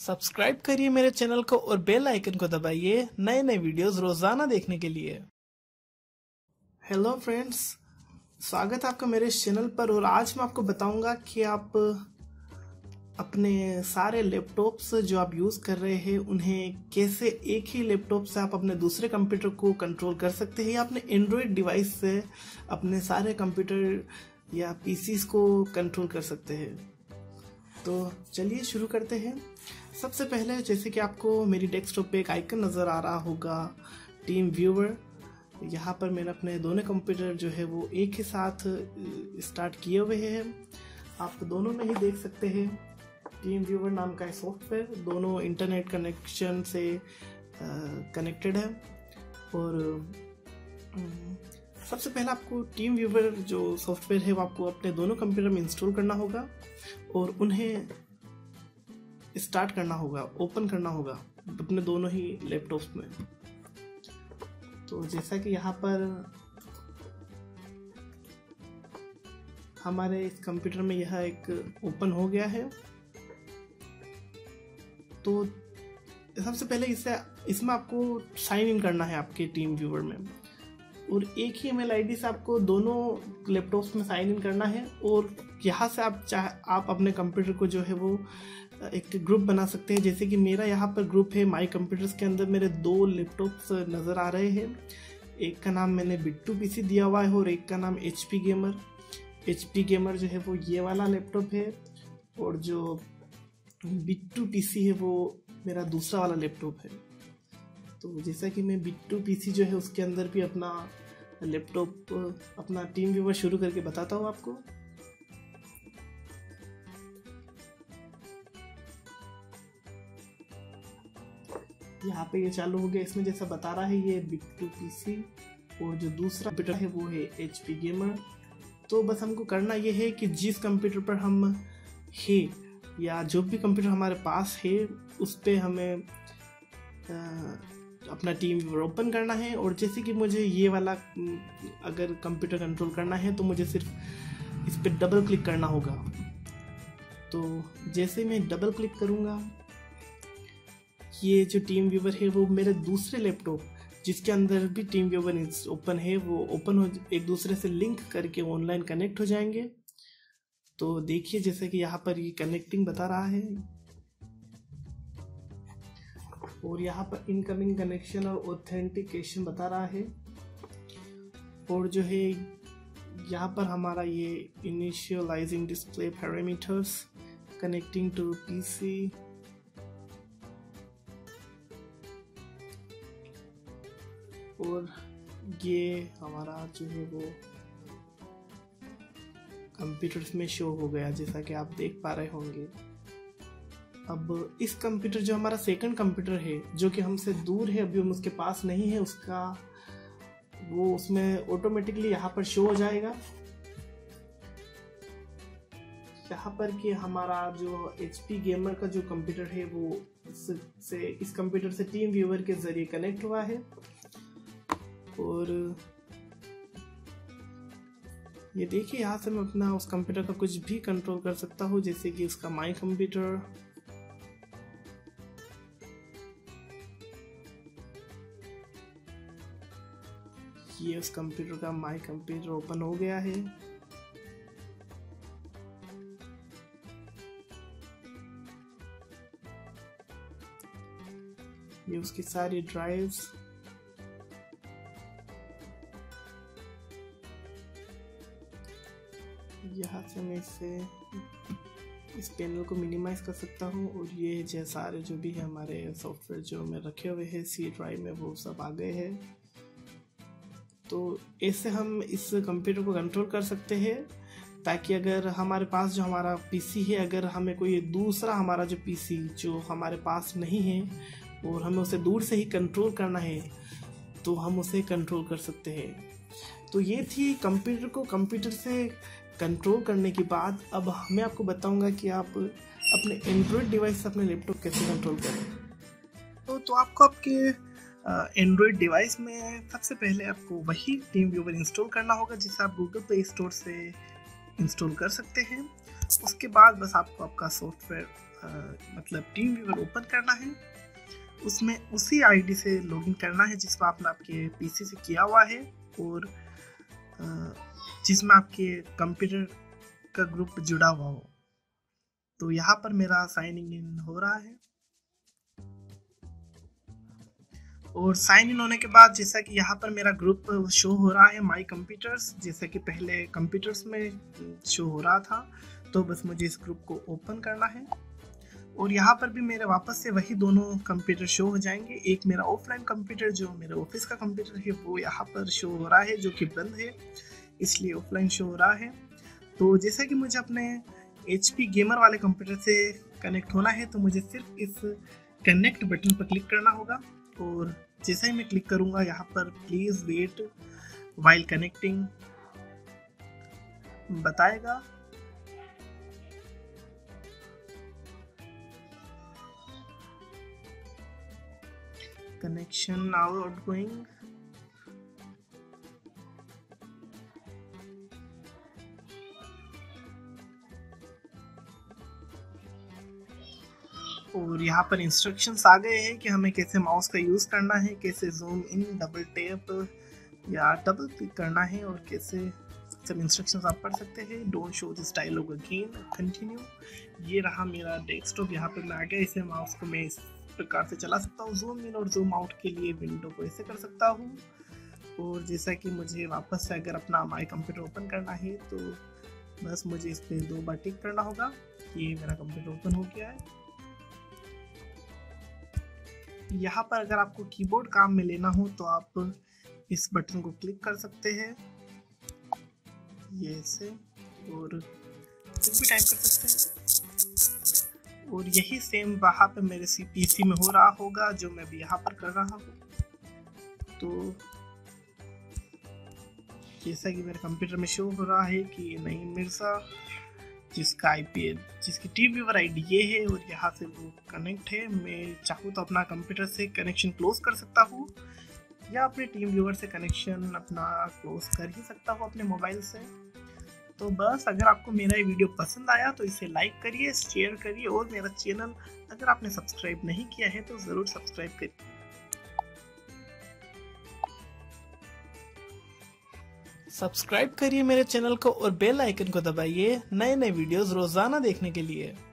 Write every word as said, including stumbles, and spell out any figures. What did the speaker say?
Subscribe करिए मेरे channel को और बेल आइकन को दबाइए नए नए वीडियोस रोजाना देखने के लिए। हेलो फ्रेंड्स, स्वागत है आपका मेरे इस चैनल पर। और आज मैं आपको बताऊंगा कि आप अपने सारे लैपटॉप्स जो आप यूज़ कर रहे हैं उन्हें कैसे एक ही लैपटॉप से आप अपने दूसरे कंप्यूटर को कंट्रोल कर सकते हैं या अपने एंड्रॉयड डिवाइस से अपने सारे कंप्यूटर या पीसीस को कंट्रोल कर सकते हैं। तो चलिए शुरू करते हैं। सबसे पहले जैसे कि आपको मेरी डेस्कटॉप पे एक आइकन नज़र आ रहा होगा टीम व्यूवर। यहाँ पर मैंने अपने दोनों कंप्यूटर जो है वो एक ही साथ स्टार्ट किए हुए हैं। आप दोनों में ही देख सकते हैं टीम व्यूवर नाम का सॉफ्टवेयर, दोनों इंटरनेट कनेक्शन से कनेक्टेड है। और सबसे पहले आपको टीम व्यूवर जो सॉफ्टवेयर है वो आपको अपने दोनों कंप्यूटर में इंस्टॉल करना होगा और उन्हें स्टार्ट करना होगा, ओपन करना होगा अपने दोनों ही लैपटॉप्स में। तो जैसा कि यहाँ पर हमारे इस कंप्यूटर में यह एक ओपन हो गया है। तो सबसे पहले इससे इसमें आपको साइन इन करना है आपके टीम व्यूवर में, और एक ही ईमेल आईडी से आपको दोनों लैपटॉप्स में साइन इन करना है। और यहाँ से आप चाह आप अपने कंप्यूटर को जो है वो एक ग्रुप बना सकते हैं। जैसे कि मेरा यहाँ पर ग्रुप है माई कंप्यूटर्स के अंदर मेरे दो लैपटॉप्स नज़र आ रहे हैं। एक का नाम मैंने बिट्टू पीसी दिया हुआ है और एक का नाम एचपी गेमर। एचपी गेमर जो है वो ये वाला लैपटॉप है और जो बिट्टू पीसी है वो मेरा दूसरा वाला लैपटॉप है। तो जैसा कि मैं बिट्टू पीसी जो है उसके अंदर भी अपना लैपटॉप अपना टीम व्यूवर शुरू करके बताता हूँ आपको। यहाँ पे ये चालू हो गया। इसमें जैसा बता रहा है ये बिट्टू पीसी और जो दूसरा कंप्यूटर है वो है एचपी गेमर। तो बस हमको करना ये है कि जिस कंप्यूटर पर हम है या जो भी कंप्यूटर हमारे पास है उस पर हमें आ, अपना टीम व्यूवर ओपन करना है। और जैसे कि मुझे ये वाला अगर कंप्यूटर कंट्रोल करना है तो मुझे सिर्फ इस पर डबल क्लिक करना होगा। तो जैसे मैं डबल क्लिक करूँगा ये जो टीम व्यूवर है वो मेरे दूसरे लैपटॉप जिसके अंदर भी टीम व्यूवर ओपन है वो ओपन हो एक दूसरे से लिंक करके ऑनलाइन कनेक्ट हो जाएंगे। तो देखिए जैसे कि यहाँ पर ये कनेक्टिंग बता रहा है और यहाँ पर इनकमिंग कनेक्शन और ऑथेंटिकेशन बता रहा है। और जो है यहाँ पर हमारा ये initializing display parameters connecting to PC, और ये हमारा जो है वो कंप्यूटर्स में शो हो गया जैसा कि आप देख पा रहे होंगे। अब इस कंप्यूटर जो हमारा सेकंड कंप्यूटर है जो कि हमसे दूर है, अभी हम उसके पास नहीं है, उसका वो उसमें ऑटोमेटिकली यहाँ पर शो हो जाएगा। यहाँ पर कि हमारा जो एचपी गेमर का जो कंप्यूटर है वो इससे इस कंप्यूटर से टीम व्यूवर के जरिए कनेक्ट हुआ है। और ये देखिए यहाँ से मैं अपना उस कंप्यूटर का कुछ भी कंट्रोल कर सकता हूँ, जैसे कि उसका माई कंप्यूटर, ये उस कंप्यूटर का माई कंप्यूटर ओपन हो गया है। ये उसकी सारी ड्राइव्स, यहाँ से मैं इससे इस पैनल को मिनिमाइज कर सकता हूँ। और ये जो सारे जो भी है हमारे सॉफ्टवेयर जो में रखे हुए हैं सी ड्राइव में वो सब आ गए हैं। तो ऐसे हम इस कंप्यूटर को कंट्रोल कर सकते हैं ताकि अगर हमारे पास जो हमारा पीसी है, अगर हमें कोई दूसरा हमारा जो पीसी जो हमारे पास नहीं है और हमें उसे दूर से ही कंट्रोल करना है तो हम उसे कंट्रोल कर सकते हैं। तो ये थी कंप्यूटर को कंप्यूटर से कंट्रोल करने के बाद। अब मैं आपको बताऊंगा कि आप अपने एंड्रॉयड डिवाइस से अपने लैपटॉप कैसे कंट्रोल करें। तो तो आपको आपके एंड्रॉयड डिवाइस में सबसे पहले आपको वही टीम व्यूवर इंस्टॉल करना होगा जिसे आप गूगल प्ले स्टोर से इंस्टॉल कर सकते हैं। उसके बाद बस आपको आपका सॉफ्टवेयर आ, मतलब टीम व्यूअर ओपन करना है, उसमें उसी आईडी से लॉगिन करना है जिसमें आपने आपके पीसी से किया हुआ है और जिसमें आपके कंप्यूटर का ग्रुप जुड़ा हुआ हो। तो यहाँ पर मेरा साइनिंग इन हो रहा है और साइन इन होने के बाद जैसा कि यहाँ पर मेरा ग्रुप शो हो रहा है माई कंप्यूटर्स, जैसा कि पहले कंप्यूटर्स में शो हो रहा था। तो बस मुझे इस ग्रुप को ओपन करना है और यहाँ पर भी मेरे वापस से वही दोनों कंप्यूटर शो हो जाएंगे। एक मेरा ऑफलाइन कंप्यूटर जो मेरे ऑफिस का कंप्यूटर है वो यहाँ पर शो हो रहा है, जो कि बंद है इसलिए ऑफलाइन शो हो रहा है। तो जैसा कि मुझे अपने एचपी गेमर वाले कंप्यूटर से कनेक्ट होना है तो मुझे सिर्फ इस कनेक्ट बटन पर क्लिक करना होगा और जैसा ही मैं क्लिक करूँगा यहाँ पर प्लीज़ वेट वाइल कनेक्टिंग बताएगा। Connection now outgoing. और यहाँ पर इंस्ट्रक्शंस आ गए हैं कि हमें कैसे माउस का यूज़ करना है, कैसे जूम इन, डबल टैप या डबल क्लिक करना है और कैसे सब इंस्ट्रक्शंस आप पढ़ सकते हैं। Don't show this dialogue again, continue. ये रहा मेरा डेस्कटॉप, यहाँ पर मैं आ गया। इसे माउस को मैं इस प्रकार से चला सकता हूँ। जूम इन और जूम आउट के लिए विंडो को ऐसे कर सकता हूँ। और जैसा कि मुझे वापस से अगर अपना माई कंप्यूटर ओपन करना है तो बस मुझे इस पर दो बार टिक करना होगा। ये मेरा कंप्यूटर ओपन हो गया है। यहाँ पर अगर आपको कीबोर्ड काम में लेना हो तो आप इस बटन को क्लिक कर सकते हैं, ये ऐसे, और कुछ भी टाइप कर सकते हैं। और यही सेम वहाँ पे मेरे सी पीसी में हो रहा होगा जो मैं भी यहाँ पर कर रहा हूँ। तो जैसा कि मेरे कंप्यूटर में शो हो रहा है कि नईम मिर्जा, जिसका आईपी जिसकी टीम व्यूअर आईडी ये है और यहाँ से वो कनेक्ट है। मैं चाहूँ तो अपना कंप्यूटर से कनेक्शन क्लोज कर सकता हूँ या अपने टीम व्यूअर से कनेक्शन अपना क्लोज कर ही सकता हूँ अपने मोबाइल से। तो बस अगर आपको मेरा ये वीडियो पसंद आया तो इसे लाइक करिए, शेयर करिए और मेरा चैनल अगर आपने सब्सक्राइब नहीं किया है तो ज़रूर सब्सक्राइब करिए। सब्सक्राइब करिए मेरे चैनल को और बेल आइकन को दबाइए नए नए वीडियोस रोजाना देखने के लिए।